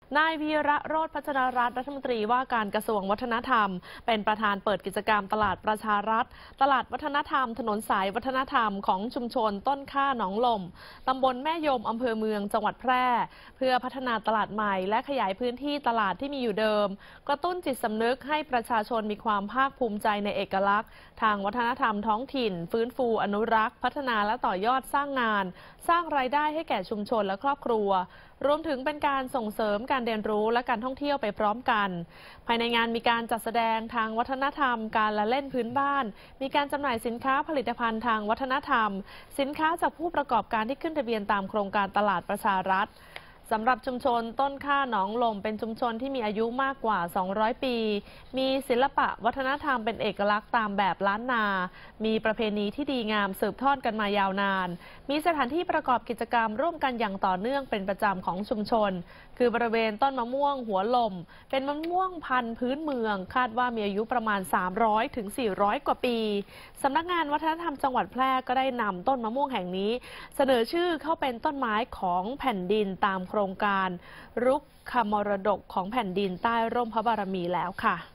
นายวีระโรจน์ พัชรรัตน์รัฐมนตรีว่าการกระทรวงวัฒนธรรมเป็นประธานเปิดกิจกรรมตลาดประชารัฐตลาดวัฒนธรรมถนนสายวัฒนธรรมของชุมชนต้นข่าหนองลมตำบลแม่ยมอำเภอเมืองจังหวัดแพร่เพื่อพัฒนาตลาดใหม่และขยายพื้นที่ตลาดที่มีอยู่เดิมกระตุ้นจิตสำนึกให้ประชาชนมีความภาคภูมิใจในเอกลักษณ์ทางวัฒนธรรมท้องถิ่นฟื้นฟูอนุรักษ์พัฒนาและต่อยอดสร้างงานสร้างรายได้ให้แก่ชุมชนและครอบครัวรวมถึงเป็นการส่งเสริมการเรียนรู้และการท่องเที่ยวไปพร้อมกันภายในงานมีการจัดแสดงทางวัฒนธรรมการละเล่นพื้นบ้านมีการจำหน่ายสินค้าผลิตภัณฑ์ทางวัฒนธรรมสินค้าจากผู้ประกอบการที่ขึ้นทะเบียนตามโครงการตลาดประชารัฐสำหรับชุมชนต้นข่าหนองลมเป็นชุมชนที่มีอายุมากกว่า200ปีมีศิลปะวัฒนธรรมเป็นเอกลักษณ์ตามแบบล้านนามีประเพณีที่ดีงามสืบทอดกันมายาวนานมีสถานที่ประกอบกิจกรรมร่วมกันอย่างต่อเนื่องเป็นประจำของชุมชนคือบริเวณต้นมะม่วงหัวลมเป็นมะม่วงพันธุ์พื้นเมืองคาดว่ามีอายุประมาณ300 ถึง 400 กว่าปีสำนักงานวัฒนธรรมจังหวัดแพร่ก็ได้นำต้นมะม่วงแห่งนี้เสนอชื่อเข้าเป็นต้นไม้ของแผ่นดินตามโครงการรุกขมรดกของแผ่นดินใต้ร่มพระบารมีแล้วค่ะ